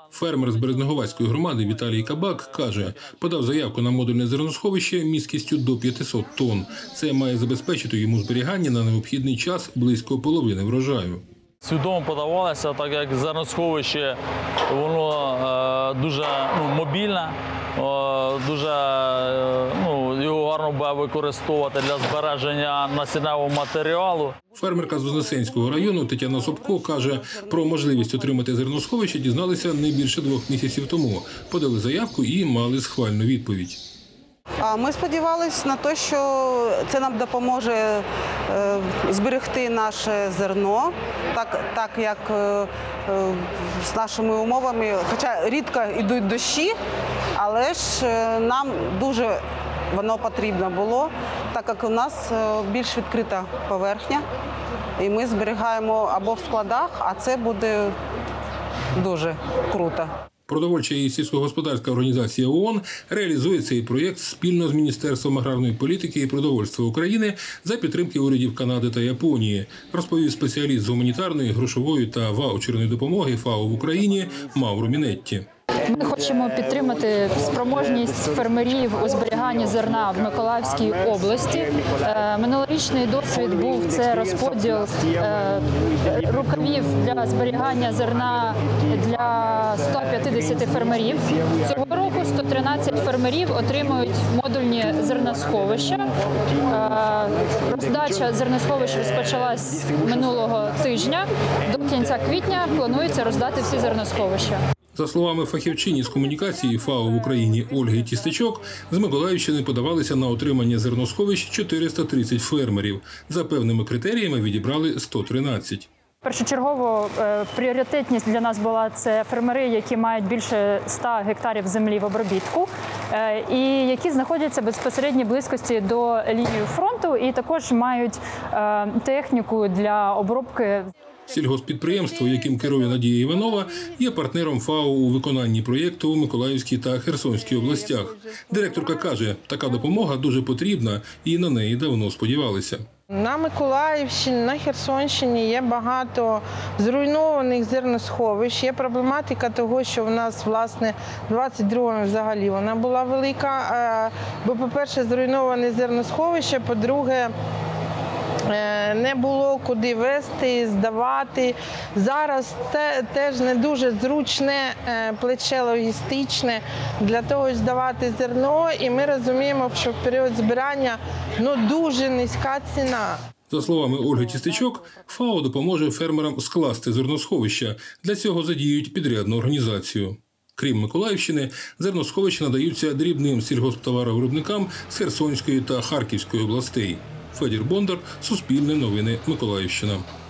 Фермер з Березнеговацької громади Віталій Кабак каже, подав заявку на модульне зерносховище місткістю до 500 тонн. Це має забезпечити йому зберігання на необхідний час близько половини врожаю. Свідомо подавалося, так як зерносховище, воно дуже мобільне, дуже його гарно буде використовувати для збереження насінневого матеріалу. Фермерка з Вознесенського району Тетяна Собко каже, про можливість отримати зерносховище дізналися не більше 2 місяців тому. Подали заявку і мали схвальну відповідь. Ми сподівалися на те, що це нам допоможе зберегти наше зерно, так як з нашими умовами, хоча рідко йдуть дощі, але ж нам дуже воно потрібно було, так як у нас більш відкрита поверхня, і ми зберігаємо або в складах, а це буде дуже круто. Продовольча і сільськогосподарська організація ООН реалізує цей проєкт спільно з Міністерством аграрної політики і продовольства України за підтримки урядів Канади та Японії, розповів спеціаліст з гуманітарної, грошової та ваучерної допомоги ФАО в Україні Мауро Мінетті. Ми хочемо підтримати спроможність фермерів у зберіганні зерна в Миколаївській області. Минулорічний досвід був – це розподіл рукавів для зберігання зерна для 150 фермерів. Цього року 113 фермерів отримують модульні зерносховища. Роздача зерносховищ розпочалась минулого тижня. До кінця квітня планується роздати всі зерносховища. За словами фахівчині з комунікації ФАО в Україні Ольги Тістечок, з Миколаївщини подавалися на отримання зерносховищ 430 фермерів. За певними критеріями відібрали 113. Першочергово пріоритетність для нас була це фермери, які мають більше 100 гектарів землі в обробітку і які знаходяться в безпосередній близькості до лінії фронту і також мають техніку для обробки. Сільгосппідприємство, яким керує Надія Іванова, є партнером ФАО у виконанні проєкту у Миколаївській та Херсонській областях. Директорка каже, така допомога дуже потрібна і на неї давно сподівалися. На Миколаївщині, на Херсонщині є багато зруйнованих зерносховищ. Є проблематика того, що в нас, власне, в 22-му взагалі вона була велика. Бо, по-перше, зруйноване зерносховище, по-друге, не було куди везти, здавати. Зараз це теж не дуже зручне плече логістичне для того, щоб здавати зерно. І ми розуміємо, що в період збирання дуже низька ціна. За словами Ольги Тістечок, ФАО допоможе фермерам скласти зерносховища. Для цього задіють підрядну організацію. Крім Миколаївщини, зерносховища надаються дрібним сільгосптоваровиробникам з Херсонської та Харківської областей. Федір Бондар, Суспільне новини, Миколаївщина.